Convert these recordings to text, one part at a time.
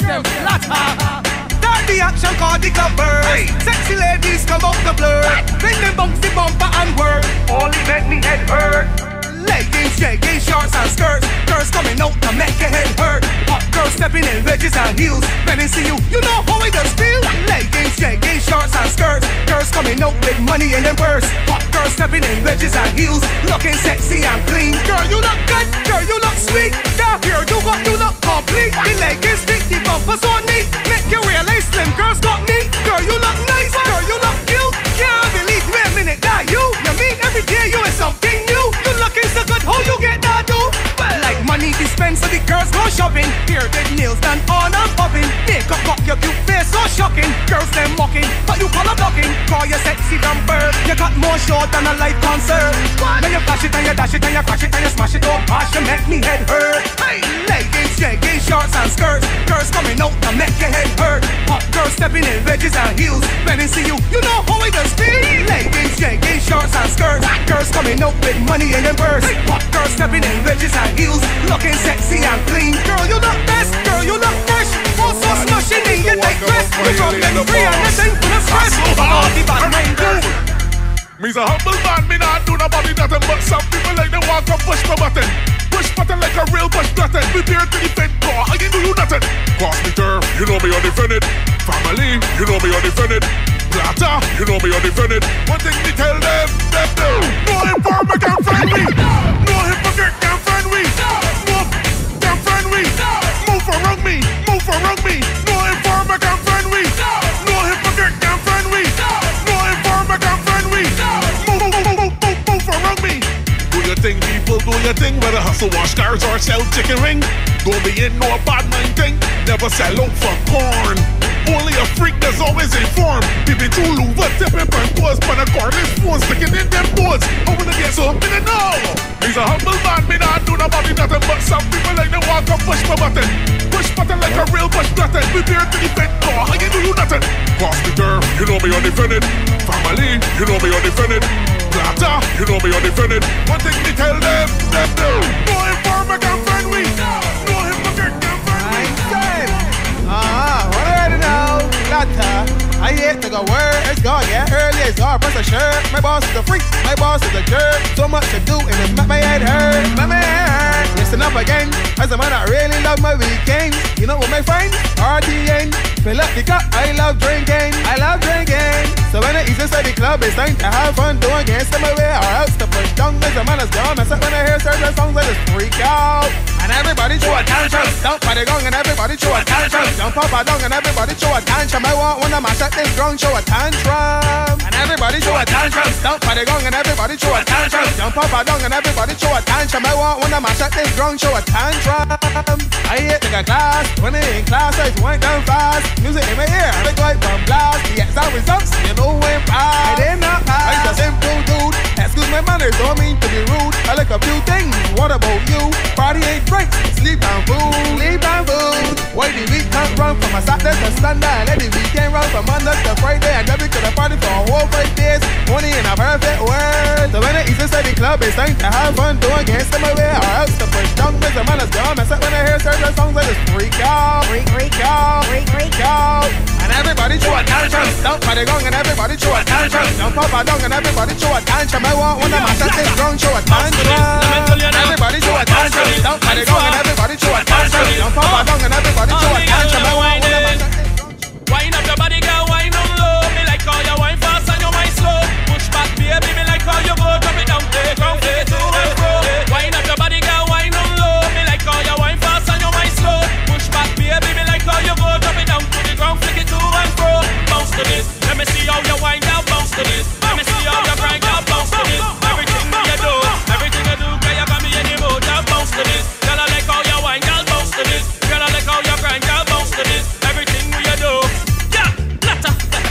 them latter. Start the action, call the clubbers. Hey. Sexy ladies come out the blur. Bring them bounce the bumper and work. Only make me head hurt. Leggings, jeggings, shorts and skirts. Girls coming out to make your head hurt. Hot girls stepping in wedges and heels. When they see you, you know how it does feel. Leggings, jeggings, shorts and skirts. Girls coming out with money in their purse. Hot girls stepping in wedges and heels. Looking sexy and clean. Girl, you look good. Girl, you look sweet. Down here, you got you look complete. The leggings fit the bumpers on neat. Make you realize slim girls got me. Girl, you look nice. Girl, you look cute. Can't believe wait a minute that you meet every day you is something new. You looking so good, how you get that do? Well, like money dispense so the girls go shopping. Here the nails done on and popping. Makeup got your cute face so shocking. Girls them mocking, but you call her blocking. Call you sexy dumper. You got more show than a live concert. When you flash it and you dash it and you crash it and you smash it. Oh gosh, you make me head hurt. Hey, leggings, jeggings, shorts and skirts. Girls coming out to make your head hurt. Hot girls stepping in wedges and heels. When they see you, you know how it does feel. Leggings, jeggings, shorts and skirts. Girls coming out with money in their purse. Hot girls stepping in wedges and heels. Looking sexy and clean. Girl, you look best. Girl, you look fresh. Also smashing in your neck dress. You drop them free and listen to the stress. All the bad mind girls. Me's a humble man, me not do nobody nothing. But some people like they walk up push the button. Push button like a real push button. We here to defend car, I ain't do you nothing. Cost me turf, you know me undefended. Family, you know me undefended. Plata, you know me undefended. One thing me tell them, no informer can friend me. No hypocrite can friend me. No can friend me. Move around me, move around me. No informer can friend me. No hypocrite can friend me. No informer can friend me. Move around me. Do your thing, people, do your thing. Whether hustle, wash cars or sell chicken ring. Don't be in no bad mind thing. Never sell out for corn. Only a freak that's always informed. People too louvre, tipping and pause. But a cordless phone sticking in them boards. I wanna get something to know. He's a humble man, me not do nobody nothing. But some people like they walk up push my button. Push button like a real push button. We here to defend car, I ain't do you nothing. Cost me turf, you know me undefended. Family, you know me undefended. Plata, you know me undefended. One thing me tell them, no informer can friend me. No hypocrite can friend me. What I already know, Plata. I hate to go work, it's gone, yeah, early, it's gone, press a shirt. My boss is a freak, my boss is a jerk. So much to do, and it make my head hurt, make my head hurt. Listen up again, as a man I really love my weekends. You know what my friends, RDN. Fill up the cup, I love drinking, I love drinking. So when I eat inside the club, it's time to have fun, do against my way, or else to push down, as a man is gone. Except when I hear certain songs, I just freak out. And everybody throw a tantrum, dump by the gong, and everybody throw a tantrum. Jump up a dong, and everybody throw a tantrum. I want one of my shut this ground, show a tantrum. And everybody throw a tantrum, dump by the gong, and everybody throw a tantrum. Jump up a dong, and everybody throw a tantrum. I want one of my shut this ground, show a tantrum. I hate to get class, when they in class, I just went down fast. Music in my ear, I look like one blast. The exam results, you know when I did not pass. I'm just a simple dude, excuse my manners, don't mean to be rude. I like a few things, what about you? Party ain't breaks, sleep and food, sleep and food. Why the week can't run from a Saturday to Sunday? And let the weekend run from Monday to Friday. And then we could have party for a whole 5 days, only in a perfect world. So when I eat inside the club, it's time to have fun, do against my way, or else to push down, cause the man is gone. Except when I hear certain songs, I just freak out, freak out, freak out. And everybody throw a tantrum, dump by the gong, and everybody throw a tantrum. Jump up a dong, and everybody throw a tantrum. I want one of my shut this ground, show a tantrum. Everybody throw a tantrum, dump by the gong, and everybody throw a tantrum. Jump up a dong, and everybody throw a tantrum. I want one of my shut this ground. Wind up your body, girl, wind on low. Me like how you wind fast and you wind slow. Push back, baby, me like how you go. Drop it down, play ground, play to and fro. Wind up your body, girl, wind on low. Me like how you wind fast and you wind slow. Push back, baby, me like how you go. Drop it down to the ground, flick it to and fro. Bounce to this, let me see how you wind down. Bounce to this, let me see how you grind down. Bounce to this, everything you do, girl, you got me in the mood. Now bounce to this, girl, I like how you wind, girl, bounce to this. Girl, I like how you grind, girl, bounce to this. Everything you do, yeah, Plata.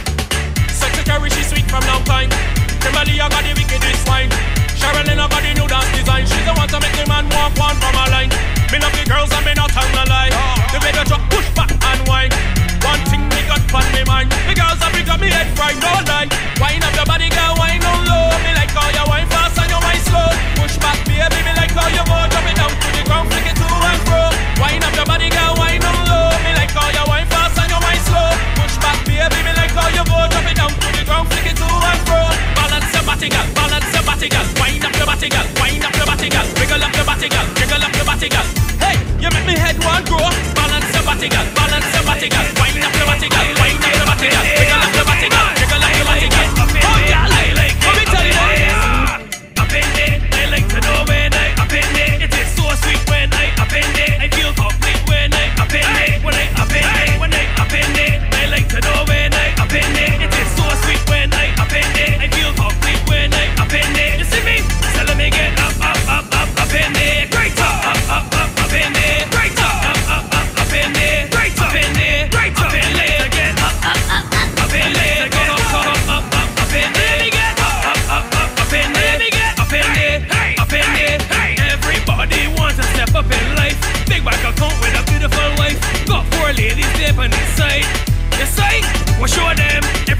Secretary, she sweet from long time. Kimberly, I got the wickedest wine. Sherilyn, I got the new dance design. She's the one to make the man walk one from a line. Me love the girls and me not tell no lie. The way they drop, push back and wine. One thing me got on me mind. The girls have got me head fried, no lie. Wind up your body, girl, wine on low. Me like how you wine fast and you wine slow. Push back, baby, me like how you go. Drop it down to the ground, flick it to and fro. Wind up your body, girl, wine on low. Me like how you wine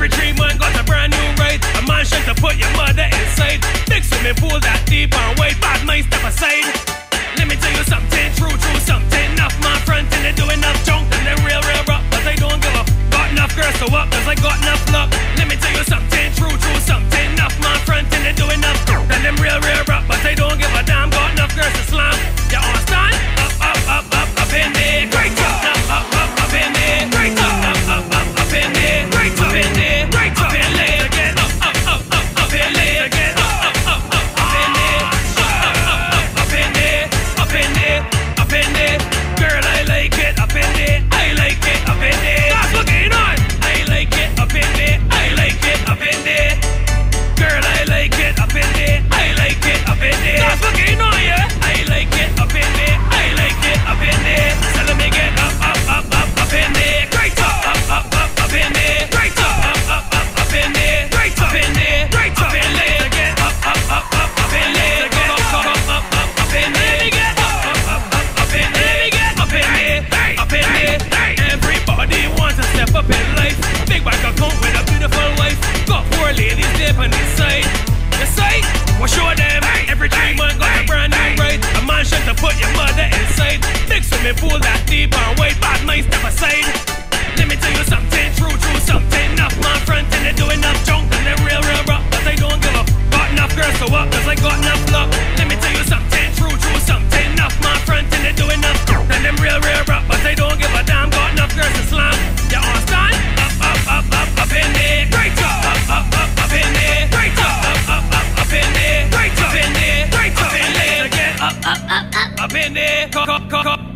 Every 3 months got a brand new ride. A mansion to put your mother inside. Big swimming pool that deep and wide. Bad mind step aside. Let me tell you something, true something. Enough my front and they do enough junk and they real rock, but they don't give up. Got enough girls to up, cause I got enough luck. Let me tell you something, true something. Enough my front and they do enough junk and them real rock, but they don't give a damn. Got enough girls to slam. You understand? Up in there. Great up in there. Great up in there. Great up in there. Great up in there. Again up in there. Again up in there. Up in there. Up in there. Up in there. Girl, I like it up in there. I like it up in there. That's what's going on. I like it up in there. I like it up in there. Girl, I like it up in there. I like it up in there. That's what's going on, yeah. I like it up in there. I like it up in there. So let me get up in there. Great up in there. Great up in there. Great up in there. Great up in there. Again up in there. Again up in there. Let me get up in there. Let me get up in there. Up in there. Everybody wants to step up in life. Big bank account with a beautiful wife. Got 4 ladies there on this side. The side, we'll show them. Every 3 months got a brand new ride. A mansion to put your mother inside. Big swimming pool that deep and wide. Bad mind step aside. Let me tell you something, true something. Enough my front and they do enough junk and they real rock, but they don't give up. Got enough girls to up, cause I got enough luck. Let me tell you something, true something. Enough my front and they do enough junk and them real rock, but they don't give a damn. Got enough girls to slam. You understand? Up in there. Great up in there. Great up in there. Great up in there. Great up in there. Again up in there.